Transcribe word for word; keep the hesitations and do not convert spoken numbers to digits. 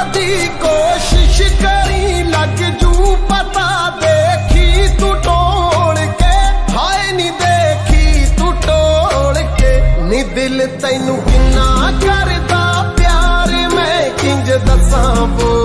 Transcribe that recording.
दी कोशिश करी लग जू पता, देखी तू टोल के, हाय नी देखी तू टोल के। नी दिल तैनू किन्ना करदा प्यार, मैं किंज दसां बोल